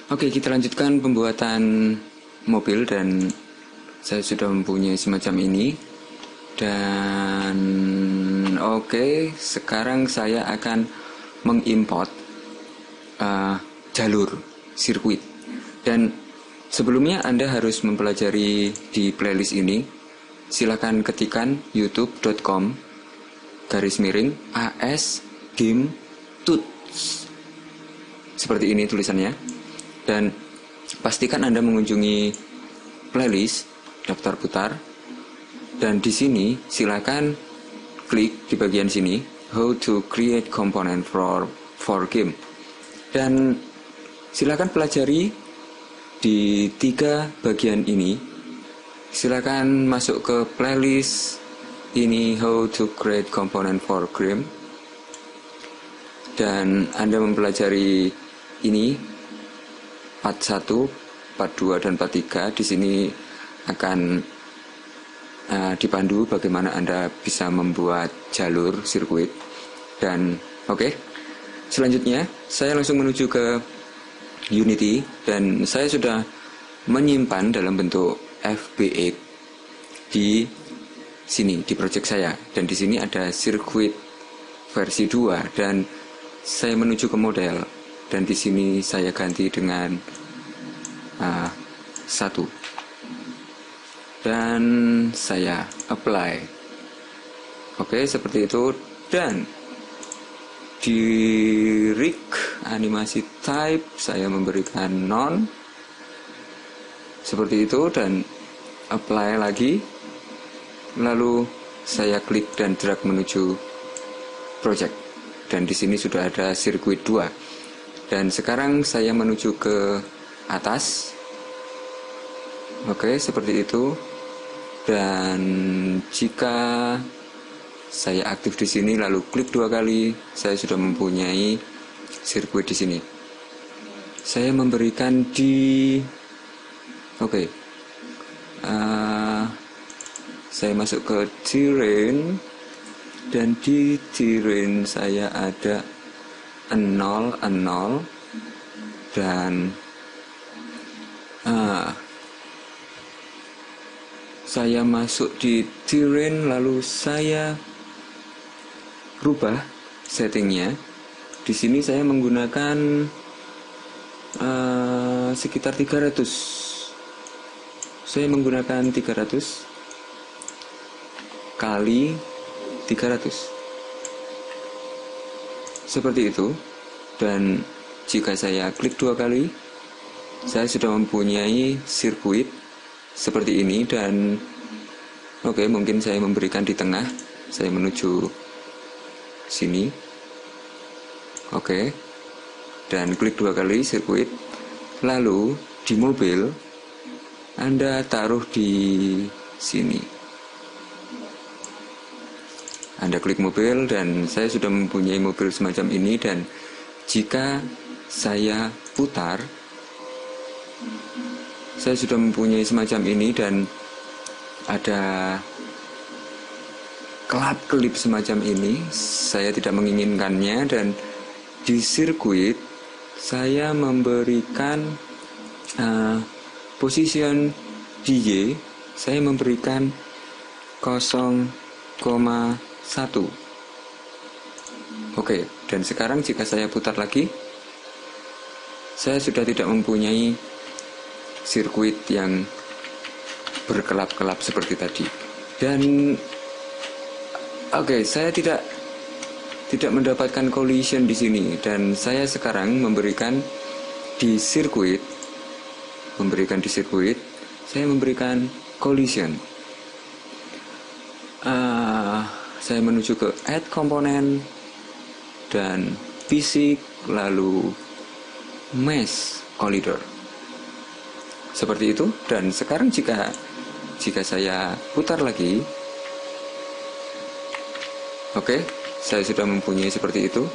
Oke, kita lanjutkan pembuatan mobil dan saya sudah mempunyai semacam ini. Dan oke, sekarang saya akan mengimport jalur sirkuit. Dan sebelumnya Anda harus mempelajari di playlist ini. Silakan ketikkan youtube.com/AS Game Tuts. Seperti ini tulisannya. Dan pastikan Anda mengunjungi playlist daftar putar. Dan di sini silakan klik di bagian sini how to create component for game. Dan silakan pelajari di 3 bagian ini. Silakan masuk ke playlist ini how to create component for game. Dan Anda mempelajari ini part 1, part 2 dan part 3. Di sini akan dipandu bagaimana Anda bisa membuat jalur sirkuit. Dan oke, selanjutnya saya langsung menuju ke Unity dan saya sudah menyimpan dalam bentuk FBX di sini di project saya. Dan di sini ada sirkuit versi 2 dan saya menuju ke model dan di sini saya ganti dengan 1 dan saya apply. Oke, seperti itu. Dan di rig animasi type saya memberikan none seperti itu dan apply lagi, lalu saya klik dan drag menuju project dan di sini sudah ada sirkuit 2 dan sekarang saya menuju ke atas. Oke, seperti itu. Dan jika saya aktif di sini lalu klik 2 kali, saya sudah mempunyai sirkuit di sini. Saya memberikan di saya masuk ke terrain dan di terrain saya ada 0 dan saya masuk di terrain lalu saya rubah settingnya. Di sini saya menggunakan sekitar 300. Saya menggunakan 300 kali 300. Seperti itu. Dan jika saya klik 2 kali, saya sudah mempunyai sirkuit seperti ini. Dan mungkin saya memberikan di tengah. Saya menuju sini. Dan klik 2 kali sirkuit. Lalu di mobil Anda taruh di sini. Anda klik mobil dan saya sudah mempunyai mobil semacam ini. Dan jika saya putar, saya sudah mempunyai semacam ini dan ada kelap-kelip semacam ini. Saya tidak menginginkannya. Dan di sirkuit saya memberikan position DJ, saya memberikan 0,1. Dan sekarang jika saya putar lagi, saya sudah tidak mempunyai sirkuit yang berkelap-kelap seperti tadi. Dan saya tidak mendapatkan collision di sini. Dan saya sekarang memberikan di sirkuit, saya memberikan collision. Saya menuju ke add component dan physics, lalu mesh collider. Seperti itu. Dan sekarang jika saya putar lagi, saya sudah mempunyai seperti itu.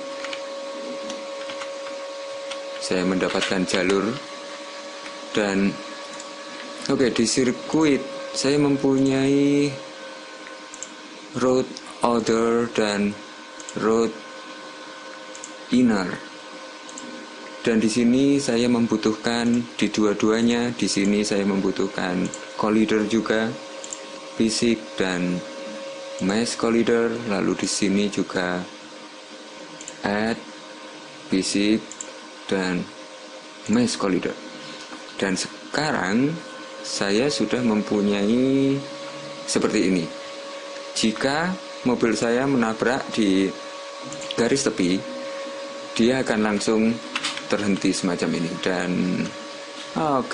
Saya mendapatkan jalur. Dan di sirkuit saya mempunyai road outer dan road inner. Dan di sini saya membutuhkan di dua-duanya. Di sini saya membutuhkan collider juga, fisik dan mesh collider. Lalu di sini juga add fisik dan mesh collider. Dan sekarang saya sudah mempunyai seperti ini. Jika mobil saya menabrak di garis tepi, dia akan langsung terhenti semacam ini. Dan oke,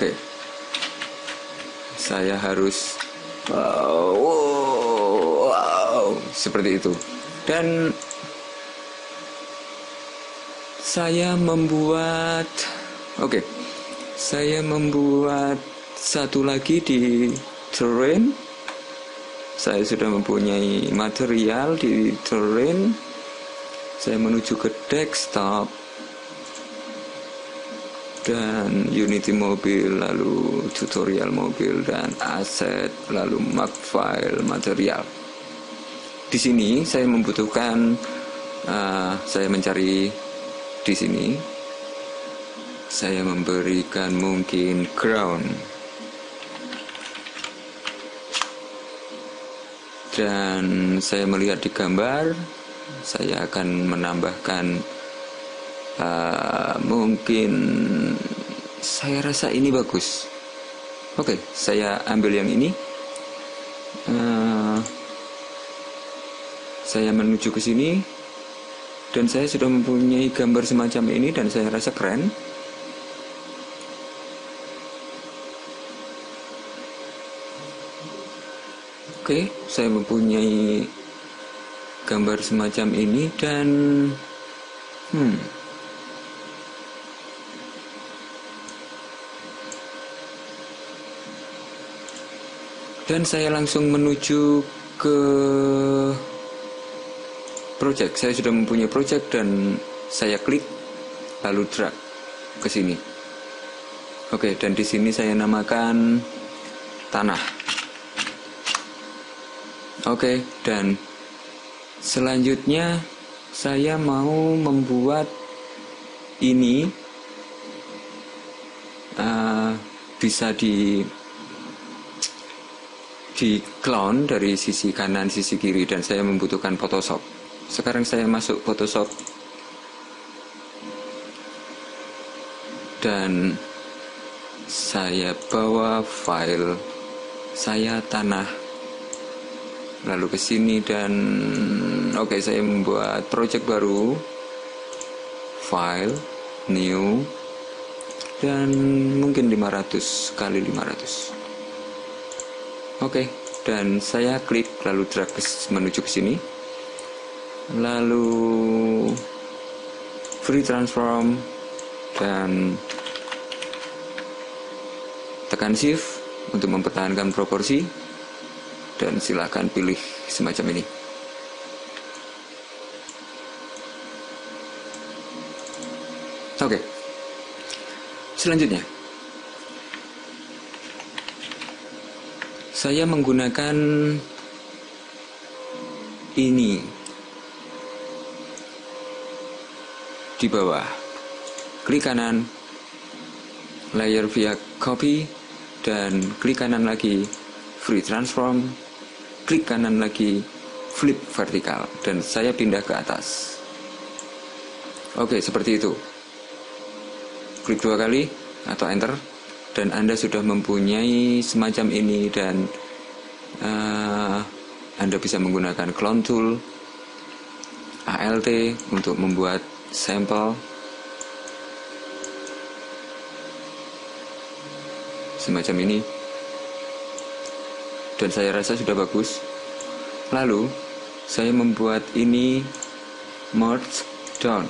saya harus wow, seperti itu. Dan saya membuat satu lagi di terrain. Saya sudah mempunyai material di terrain. Saya menuju ke desktop dan Unity mobil, lalu tutorial mobil dan aset, lalu makefile material. Di sini saya membutuhkan, saya mencari di sini. Saya memberikan mungkin ground. Dan saya melihat di gambar, saya akan menambahkan mungkin saya rasa ini bagus. Oke, saya ambil yang ini. Saya menuju ke sini dan saya sudah mempunyai gambar semacam ini dan saya rasa keren. Oke, saya mempunyai gambar semacam ini dan dan saya langsung menuju ke project. Saya sudah mempunyai project dan saya klik lalu drag ke sini. Oke, dan di sini saya namakan tanah. Oke, dan selanjutnya saya mau membuat ini bisa di clone dari sisi kanan, sisi kiri, dan saya membutuhkan Photoshop. Sekarang saya masuk Photoshop dan saya bawa file saya tanah lalu ke sini dan oke, saya membuat project baru, file new dan mungkin 500 kali 500. Oke, dan saya klik lalu drag menuju ke sini. Lalu free transform dan tekan shift untuk mempertahankan proporsi dan silakan pilih semacam ini. Oke. Selanjutnya saya menggunakan ini di bawah. Klik kanan, layer via copy, dan klik kanan lagi, free transform, klik kanan lagi, flip vertikal, dan saya pindah ke atas. Oke, seperti itu. Klik 2 kali atau enter, dan Anda sudah mempunyai semacam ini, dan Anda bisa menggunakan clone tool, ALT untuk membuat sampel semacam ini, dan saya rasa sudah bagus. Lalu saya membuat ini merge down,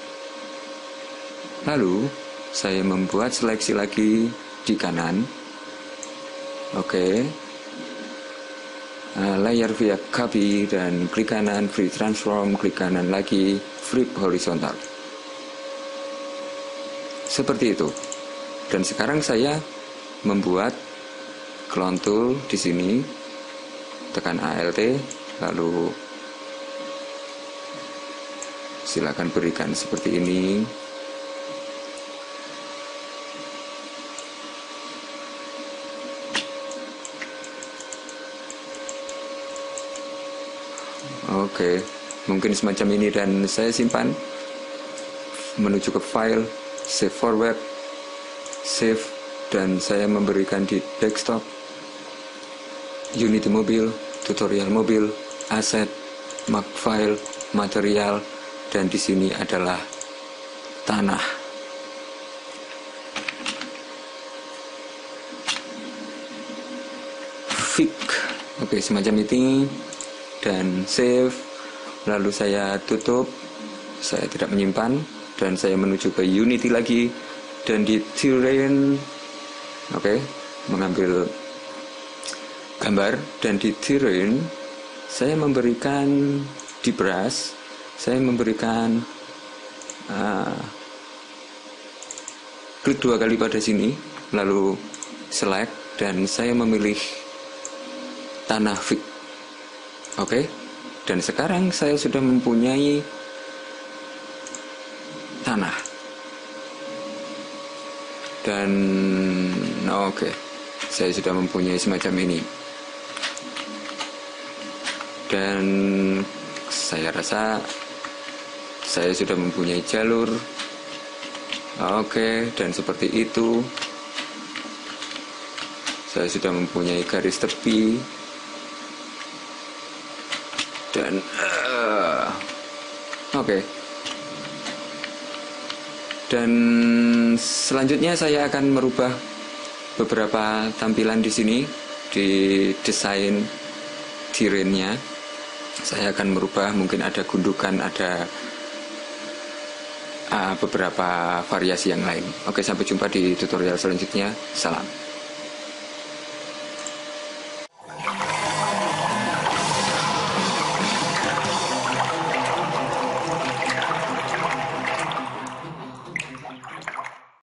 lalu saya membuat seleksi lagi di kanan. Oke. Layer via copy dan klik kanan, free transform, klik kanan lagi, flip horizontal. Seperti itu. Dan sekarang saya membuat clone tool di sini, tekan ALT, lalu silakan berikan seperti ini. Oke, mungkin semacam ini, dan saya simpan menuju ke file, save forward, save, dan saya memberikan di desktop Unity mobil, tutorial mobil, aset, makefile, material, dan di sini adalah tanah. Fix. Oke, semacam ini, dan save. Lalu saya tutup, saya tidak menyimpan, dan saya menuju ke Unity lagi, dan di terrain, oke, mengambil gambar, dan di terrain saya memberikan di brush, saya memberikan klik 2 kali pada sini, lalu select, dan saya memilih tanah fix. Oke, dan sekarang saya sudah mempunyai tanah. Dan oke, saya sudah mempunyai semacam ini. Dan saya rasa saya sudah mempunyai jalur. Oke, dan seperti itu. Saya sudah mempunyai garis tepi. Dan oke. Dan selanjutnya saya akan merubah beberapa tampilan di sini, di desain terrainnya. Saya akan merubah, mungkin ada gundukan, ada beberapa variasi yang lain. Oke, sampai jumpa di tutorial selanjutnya. Salam.